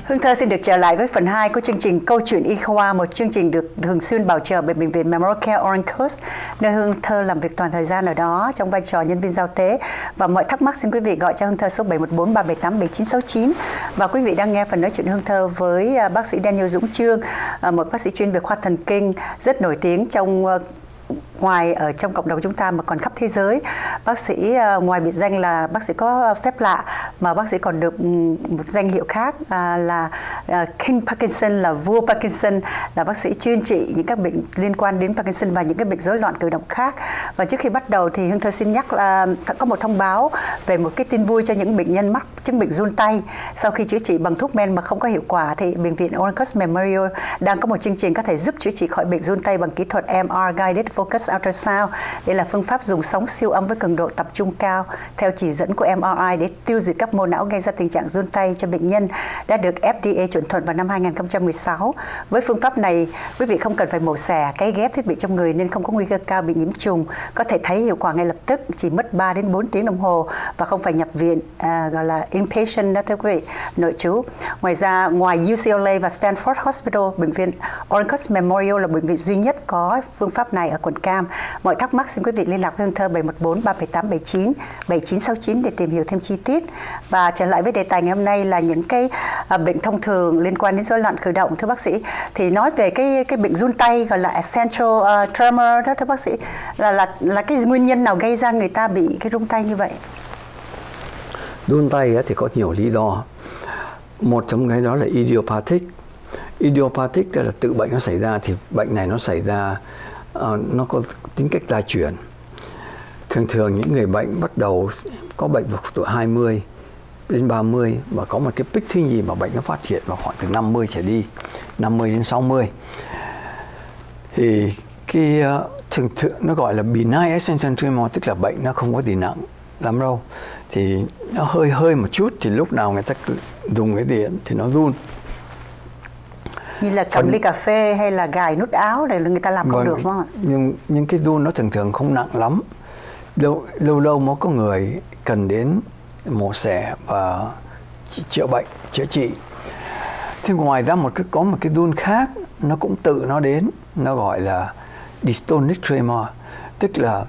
Hương Thơ xin được trở lại với phần 2 của chương trình Câu chuyện y khoa, một chương trình được thường xuyên bảo trợ bởi Bệnh viện Memorial Care Orange Coast, nơi Hương Thơ làm việc toàn thời gian ở đó trong vai trò nhân viên giao tế. Và mọi thắc mắc xin quý vị gọi cho Hương Thơ số 714 378 7969. Và quý vị đang nghe phần nói chuyện Hương Thơ với bác sĩ Daniel Dũng Chương, một bác sĩ chuyên về khoa thần kinh rất nổi tiếng ngoài ở trong cộng đồng chúng ta mà còn khắp thế giới. Bác sĩ ngoài biệt danh là bác sĩ có phép lạ mà bác sĩ còn được một danh hiệu khác là King Parkinson, là vua Parkinson, là bác sĩ chuyên trị những các bệnh liên quan đến Parkinson và những cái bệnh rối loạn cử động khác. Và trước khi bắt đầu thì Hương Thơ xin nhắc là có một thông báo về một cái tin vui cho những bệnh nhân mắc chứng bệnh run tay. Sau khi chữa trị bằng thuốc men mà không có hiệu quả thì bệnh viện Orange Coast Memorial đang có một chương trình có thể giúp chữa trị khỏi bệnh run tay bằng kỹ thuật MR Guided Focus Ultrasound. Đây là phương pháp dùng sóng siêu âm với cường độ tập trung cao theo chỉ dẫn của MRI để tiêu diệt các mô não gây ra tình trạng run tay cho bệnh nhân, đã được FDA chuẩn thuận vào năm 2016. Với phương pháp này, quý vị không cần phải mổ xẻ, cấy ghép thiết bị trong người nên không có nguy cơ cao bị nhiễm trùng, có thể thấy hiệu quả ngay lập tức, chỉ mất 3 đến 4 tiếng đồng hồ và không phải nhập viện, gọi là inpatient đó thưa quý vị, nội trú. Ngoài ra, ngoài UCLA và Stanford Hospital, bệnh viện Orange Coast Memorial là bệnh viện duy nhất có phương pháp này ở quận Cam. Mọi thắc mắc xin quý vị liên lạc với Hương Thơ 714 378 7969 để tìm hiểu thêm chi tiết. Và trở lại với đề tài ngày hôm nay là những cái bệnh thông thường liên quan đến rối loạn cử động, thưa bác sĩ. Thì nói về cái bệnh run tay gọi là essential tremor đó thưa bác sĩ, là cái nguyên nhân nào gây ra người ta bị cái run tay như vậy? Run tay thì có nhiều lý do. Một trong cái đó là idiopathic. Idiopathic tức là tự bệnh nó xảy ra, thì bệnh này nó xảy ra nó có tính cách gia truyền. Thường những người bệnh bắt đầu có bệnh vào tuổi 20 đến 30 và có một cái pic thứ nhì mà bệnh nó phát hiện vào khoảng từ 50 trở đi, 50 đến 60. Thì cái thường nó gọi là benign essential tremor, tức là bệnh nó không có gì nặng lắm đâu. Thì nó hơi một chút thì lúc nào người ta cứ dùng cái gì thì nó run. Như là cầm ly cà phê hay là gài nút áo để người ta làm không được không ạ? Nhưng cái run nó thường không nặng lắm. Lâu mới có người cần đến mổ xẻ và chữa bệnh, chữa trị. Thế ngoài ra có một cái run khác, nó cũng tự nó đến, nó gọi là dystonic tremor, tức là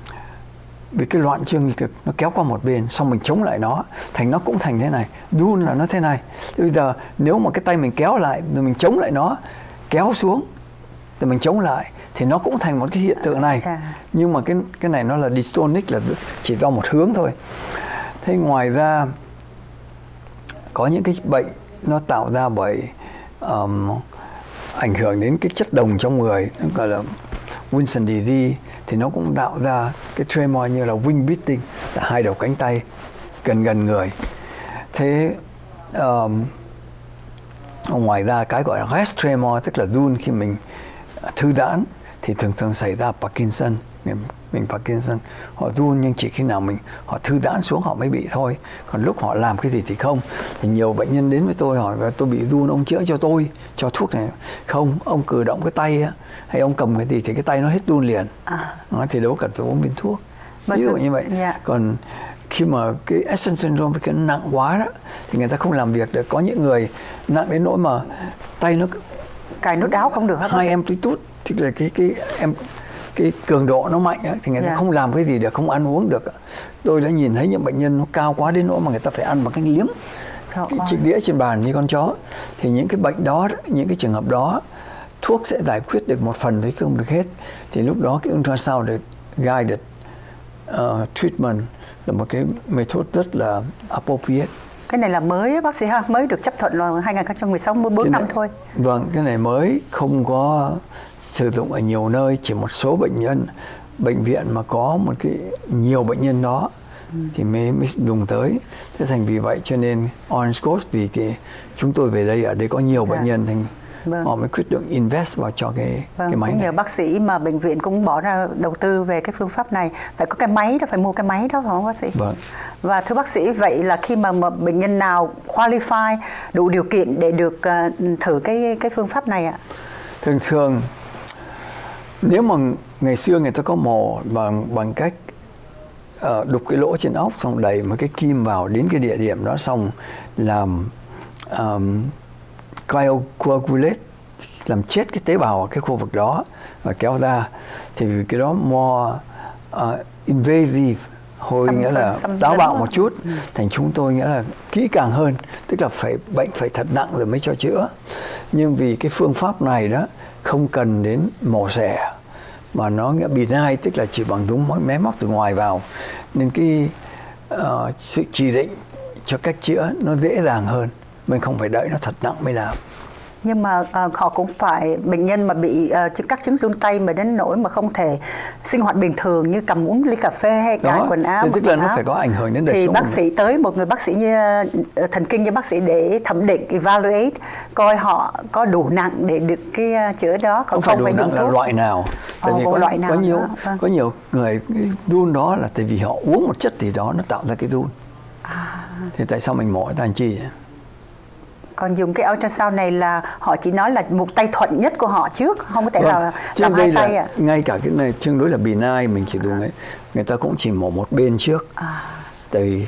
vì cái loạn trương lực nó kéo qua một bên, xong mình chống lại nó cũng thành thế này. Run là nó thế này. Thế bây giờ nếu mà cái tay mình kéo lại rồi mình chống lại nó, kéo xuống rồi mình chống lại thì nó cũng thành một cái hiện tượng này. Nhưng mà cái này nó là dystonic, là chỉ do một hướng thôi. Thế ngoài ra có những cái bệnh nó tạo ra bởi ảnh hưởng đến cái chất đồng trong người, nó gọi là Wilson disease, thì nó cũng tạo ra cái tremor như là wing beating, là hai đầu cánh tay gần người. Thế ngoài ra cái gọi là rest tremor, tức là run khi mình thư giãn, thì thường xảy ra Parkinson. Mình Parkinson họ run nhưng chỉ khi nào họ thư giãn xuống họ mới bị thôi, còn lúc họ làm cái gì thì không. Thì nhiều bệnh nhân đến với tôi hỏi tôi bị run, ông chữa cho tôi, cho thuốc này. Không, ông cử động cái tay hay ông cầm cái gì thì cái tay nó hết run liền. Thì đâu cần phải uống viên thuốc, ví dụ như vậy. Còn khi mà cái essential syndrome cái nặng quá đó thì người ta không làm việc được. Có những người nặng đến nỗi mà tay nó cài nút áo không được hết. High amplitude, tức là cái cường độ nó mạnh thì người ta không làm cái gì được, không ăn uống được. Tôi đã nhìn thấy những bệnh nhân nó cao quá đến nỗi mà người ta phải ăn bằng cái liếm cái chiếc đĩa trên bàn như con chó. Thì những cái bệnh đó, những cái trường hợp đó, thuốc sẽ giải quyết được một phần thôi, không được hết. Thì lúc đó cái ultrasound guided treatment là một cái method rất là appropriate. Cái này là mới bác sĩ ha, mới được chấp thuận vào 2016, 4 năm thôi. Vâng, cái này mới, không có sử dụng ở nhiều nơi, chỉ một số bệnh viện mà có một cái nhiều bệnh nhân đó thì mới dùng tới. Thế thành vì vậy cho nên Orange Coast, vì chúng tôi về đây, ở đây có nhiều bệnh nhân, thành họ mới quyết định invest vào cho cái máy này. Nhờ bác sĩ mà bệnh viện cũng bỏ ra đầu tư về cái phương pháp này. Phải có cái máy đó, phải mua cái máy đó phải không bác sĩ? Vâng. Và thưa bác sĩ, vậy là khi mà bệnh nhân nào qualify đủ điều kiện để được thử cái phương pháp này ạ? Thường nếu mà ngày xưa người ta có mổ bằng cách đục cái lỗ trên óc, xong đẩy một cái kim vào đến cái địa điểm đó, xong làm coagulate, làm chết cái tế bào ở cái khu vực đó và kéo ra, thì cái đó more invasive, hồi nghĩa là táo bạo một chút. Thành chúng tôi nghĩa là kỹ càng hơn, tức là bệnh phải thật nặng rồi mới cho chữa. Nhưng vì cái phương pháp này đó không cần đến mổ xẻ, mà nó nghĩa benign, tức là chỉ bằng đúng máy móc từ ngoài vào, nên cái sự chỉ định cho cách chữa nó dễ dàng hơn, mình không phải đợi nó thật nặng mới làm. Nhưng mà họ cũng phải, bệnh nhân mà bị các chứng run tay mà đến nỗi mà không thể sinh hoạt bình thường như cầm uống ly cà phê hay cài quần áo, tức là nó phải có ảnh hưởng đến đời thì sống. Bác sĩ tới, một người bác sĩ như thần kinh như bác sĩ để thẩm định, evaluate, coi họ có đủ nặng để được cái chữa đó, không phải đủ nặng là loại nào. Tại vì có nhiều người run đó là tại vì họ uống một chất gì đó nó tạo ra cái run. Thì tại sao mình mổ ta làm chi? Còn dùng cái ultrasound này là họ chỉ nói là một tay thuận nhất của họ trước, không có thể nào làm hai tay à? Ngay cả cái này tương đối là benign, mình chỉ dùng ấy, người ta cũng chỉ mổ một bên trước. Tại vì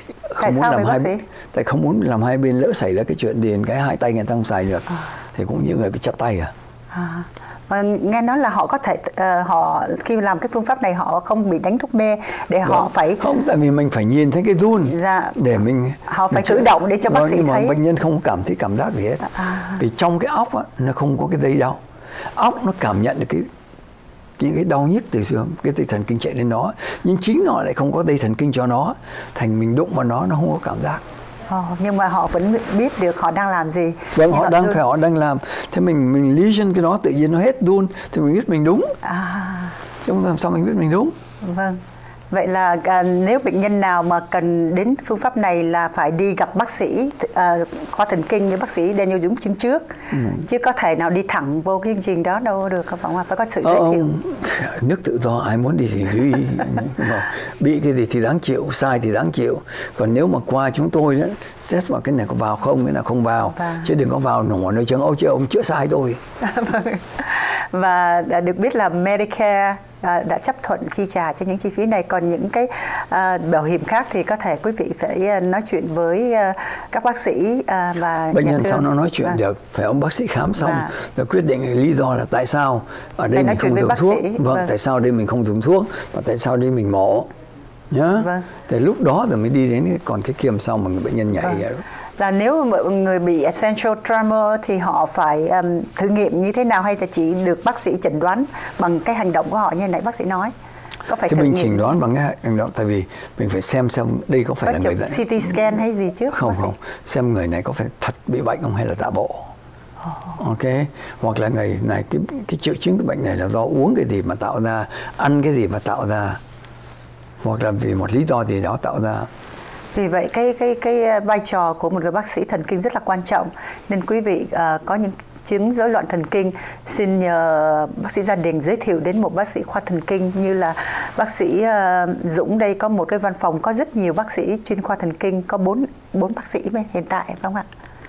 không muốn làm hai bên, lỡ xảy ra cái chuyện gì cái hai tay người ta không xài được, thì cũng như người bị chặt tay Và nghe nói là họ có thể họ khi làm cái phương pháp này họ không bị đánh thuốc mê để họ phải không, tại vì mình phải nhìn thấy cái run để họ phải cử động để cho bác sĩ thấy. Bệnh nhân không cảm thấy cảm giác gì hết, vì trong cái óc nó không có cái dây đau, óc nó cảm nhận được những cái đau nhức từ xương, cái dây thần kinh chạy đến nó, nhưng chính nó lại không có dây thần kinh cho nó, thành mình đụng vào nó không có cảm giác. Nhưng mà họ vẫn biết được họ đang làm gì. Vâng, họ đang làm. Thế mình lesion cái đó tự nhiên nó hết run thì mình biết mình đúng. Chứ không làm sao mình biết mình đúng. Vâng. Vậy là nếu bệnh nhân nào mà cần đến phương pháp này là phải đi gặp bác sĩ khoa thần kinh như bác sĩ Daniel Dũng Chương trước, chứ có thể nào đi thẳng vô cái chương trình đó đâu được, không phải có sự giới thiệu. Nước tự do, ai muốn đi thì đi. Bị cái gì thì đáng chịu, sai thì đáng chịu. Còn nếu mà qua chúng tôi đó, xét vào cái này có vào không, cái nào không vào, chứ đừng có vào nổ nơi trường Âu chứ ông chữa sai tôi. Và được biết là Medicare đã chấp thuận chi trả cho những chi phí này, còn những cái bảo hiểm khác thì có thể quý vị phải nói chuyện với các bác sĩ và bệnh nhân sao nó nói chuyện được, phải ông bác sĩ khám xong rồi quyết định lý do là tại sao ở đây mình không dùng thuốc, tại sao đây mình không dùng thuốc, và tại sao đây mình mổ nhá. Thì lúc đó rồi mới đi đến còn cái kiềm sau mà người bệnh nhân nhảy là nếu mà người bị essential tremor thì họ phải thử nghiệm như thế nào, hay là chỉ được bác sĩ chẩn đoán bằng cái hành động của họ như nãy bác sĩ nói? Có phải thì mình chẩn đoán bằng cái hành động, tại vì mình phải xem đây có phải là người bệnh CT scan hay gì trước? Không, xem người này có phải thật bị bệnh không hay là giả bộ. Ok, hoặc là người này cái triệu chứng cái bệnh này là do uống cái gì mà tạo ra, ăn cái gì mà tạo ra, hoặc là vì một lý do gì đó tạo ra. Vì vậy cái vai trò của một người bác sĩ thần kinh rất là quan trọng, nên quý vị có những chứng rối loạn thần kinh xin nhờ bác sĩ gia đình giới thiệu đến một bác sĩ khoa thần kinh, như là bác sĩ Dũng đây có một cái văn phòng có rất nhiều bác sĩ chuyên khoa thần kinh, có 4 bác sĩ hiện tại phải không ạ?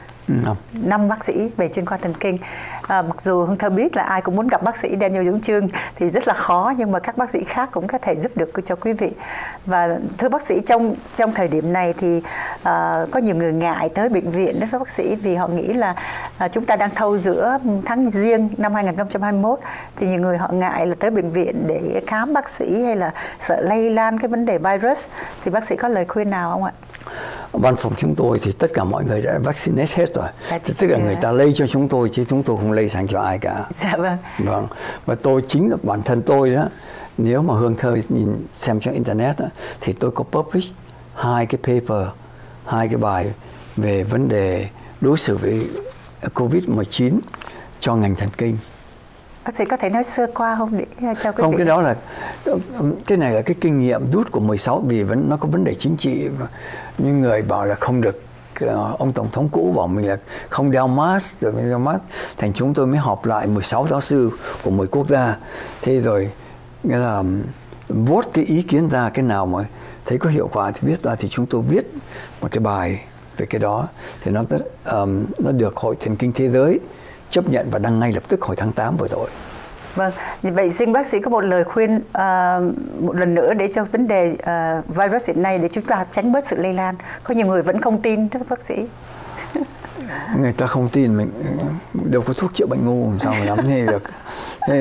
5 bác sĩ về chuyên khoa thần kinh. Mặc dù Hương Thơ biết là ai cũng muốn gặp bác sĩ Daniel Dũng Chương thì rất là khó, nhưng mà các bác sĩ khác cũng có thể giúp được cho quý vị. Và thưa bác sĩ, trong thời điểm này thì có nhiều người ngại tới bệnh viện đó thưa bác sĩ, vì họ nghĩ là chúng ta đang thâu giữa tháng Giêng năm 2021 thì nhiều người họ ngại là tới bệnh viện để khám bác sĩ, hay là sợ lây lan cái vấn đề virus, thì bác sĩ có lời khuyên nào không ạ? Văn phòng chúng tôi thì tất cả mọi người đã vaccinate hết rồi. Tức là người ta lây cho chúng tôi chứ chúng tôi không lây sang cho ai cả. Dạ vâng. Vâng. Và tôi chính là bản thân tôi đó, nếu mà Hương Thơ nhìn xem trên internet đó, thì tôi có publish 2 cái paper, 2 cái bài về vấn đề đối xử với COVID-19 cho ngành thần kinh. Bác sĩ có thể nói sơ qua không để cho quý vị? Không, cái đó là cái này là cái kinh nghiệm rút của 16, vì nó có vấn đề chính trị. Những người bảo là không được, ông tổng thống cũ bảo mình là không đeo mask, rồi mình đeo mask, thành chúng tôi mới họp lại 16 giáo sư của 10 quốc gia. Thế rồi nghĩa là vote cái ý kiến ra, cái nào mà thấy có hiệu quả thì viết ra, thì chúng tôi viết một cái bài về cái đó, thì nó được Hội Thần kinh Thế giới chấp nhận và đăng ngay lập tức hồi tháng 8 vừa rồi. Vâng, vậy xin bác sĩ có một lời khuyên một lần nữa để cho vấn đề virus hiện nay để chúng ta tránh bớt sự lây lan. Có nhiều người vẫn không tin thưa bác sĩ. người ta không tin mình đâu có thuốc chữa bệnh ngu, sao mà nắm thế được. Thế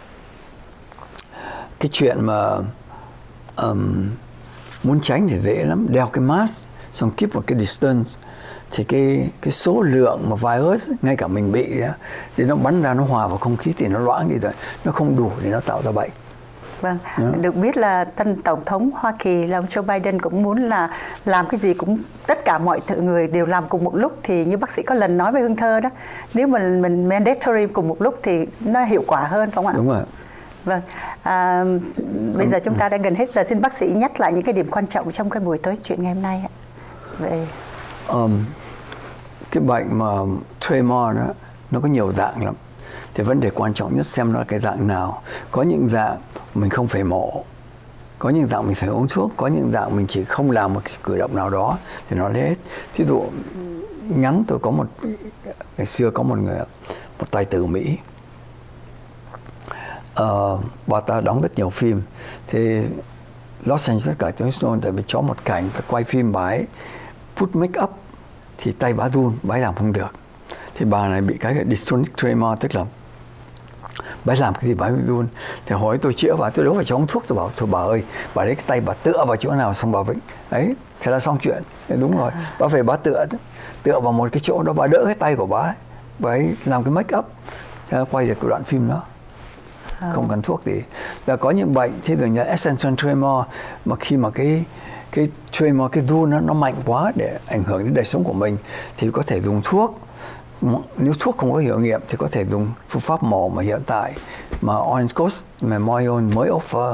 cái chuyện mà muốn tránh thì dễ lắm, đeo cái mask xong keep một cái distance, thì cái số lượng mà virus ngay cả mình bị đó, thì nó bắn ra, nó hòa vào không khí thì nó loãng đi rồi, nó không đủ để nó tạo ra bệnh. Vâng, được biết là tân tổng thống Hoa Kỳ là ông Joe Biden cũng muốn là làm cái gì cũng tất cả mọi người đều làm cùng một lúc, thì như bác sĩ có lần nói với Hương Thơ đó, nếu mà mình mandatory cùng một lúc thì nó hiệu quả hơn, phải không ạ? Đúng rồi. Vâng, bây giờ chúng ta đã gần hết giờ, xin bác sĩ nhắc lại những cái điểm quan trọng trong cái buổi tối chuyện ngày hôm nay ạ. Vậy cái bệnh mà tremor đó, nó có nhiều dạng lắm. Thì vấn đề quan trọng nhất xem nó là cái dạng nào. Có những dạng mình không phải mổ, có những dạng mình phải uống thuốc, có những dạng mình chỉ không làm một cái cử động nào đó thì nó hết. Thí dụ ngắn, tôi có ngày xưa có một tài tử Mỹ, bà ta đóng rất nhiều phim. Thì Los Angeles cả tiếng Stone tại vì có một cảnh phải quay phim bà ấy put make up thì tay bà run, bà ấy làm không được. Thì bà này bị cái dystonic tremor, tức là bà ấy làm cái gì bà ấy bị run. Thì hỏi tôi chữa bà, tôi đâu phải cho uống thuốc, tôi bảo thôi bà ơi, bà đấy cái tay bà tựa vào chỗ nào xong bà vĩnh ấy, thế là xong chuyện. Đúng rồi, bà phải bà tựa vào một cái chỗ đó, bà đỡ cái tay của bà ấy làm cái make up, thế là quay được cái đoạn phim đó. Không cần thuốc gì. Và có những bệnh thì dụ như essential tremor mà khi mà cái tremor, cái run nó mạnh quá để ảnh hưởng đến đời sống của mình thì có thể dùng thuốc. Nếu thuốc không có hiệu nghiệm thì có thể dùng phương pháp mổ mà hiện tại mà Orange Coast Memorial mới offer.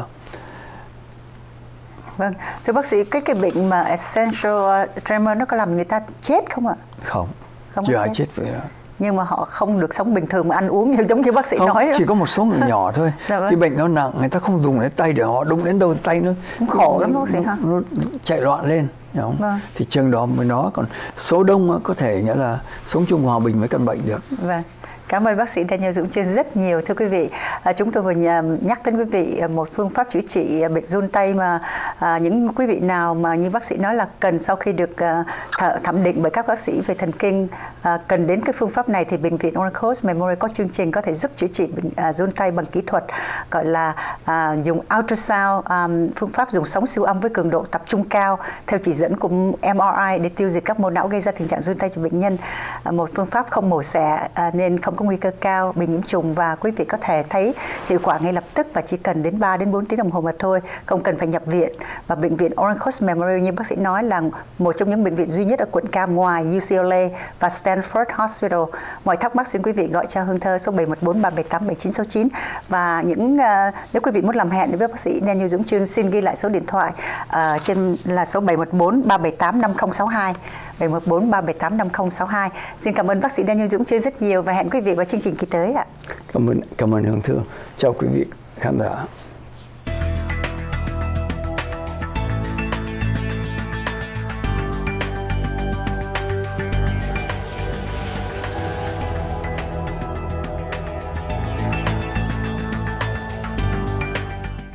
Vâng, thưa bác sĩ, cái bệnh mà essential tremor nó có làm người ta chết không ạ? Không chưa ai chết vậy đó. Nhưng mà họ không được sống bình thường mà ăn uống như giống như bác sĩ không, nói. Chỉ có một số người nhỏ thôi. Dạ vâng. Cái bệnh nó nặng, người ta không dùng đến tay để họ đụng đến đâu tay nó khổ lắm bác sĩ hả? Nó chạy loạn lên. Vâng. Thì trường đó mới nó, còn số đông có thể nghĩa là sống chung hòa bình với căn bệnh được. Vâng. Cảm ơn bác sĩ Daniel Dũng Chương rất nhiều. Thưa quý vị, chúng tôi vừa nhắc đến quý vị một phương pháp chữa trị bệnh run tay mà những quý vị nào mà như bác sĩ nói là cần sau khi được thẩm định bởi các bác sĩ về thần kinh cần đến cái phương pháp này thì bệnh viện Orange Coast Memorial có chương trình có thể giúp chữa trị bệnh run tay bằng kỹ thuật gọi là dùng ultrasound, phương pháp dùng sóng siêu âm với cường độ tập trung cao theo chỉ dẫn của MRI để tiêu diệt các mô não gây ra tình trạng run tay cho bệnh nhân. Một phương pháp không mổ xẻ nên không có nguy cơ cao bị nhiễm trùng và quý vị có thể thấy hiệu quả ngay lập tức và chỉ cần đến 3 đến 4 tiếng đồng hồ mà thôi, không cần phải nhập viện. Và bệnh viện Orange Coast Memorial như bác sĩ nói là một trong những bệnh viện duy nhất ở quận Cam ngoài UCLA và Stanford Hospital. Mọi thắc mắc xin quý vị gọi cho Hương Thơ số 714 378 7969 và nếu quý vị muốn làm hẹn với bác sĩ Daniel Dũng Chương xin ghi lại số điện thoại trên là số 714 378 5062 714 378 5062. Xin cảm ơn bác sĩ Daniel Dũng Chương rất nhiều và hẹn quý vị vào chương trình kỳ tới ạ. Cảm ơn Hương Thơ. Chào quý vị khán giả.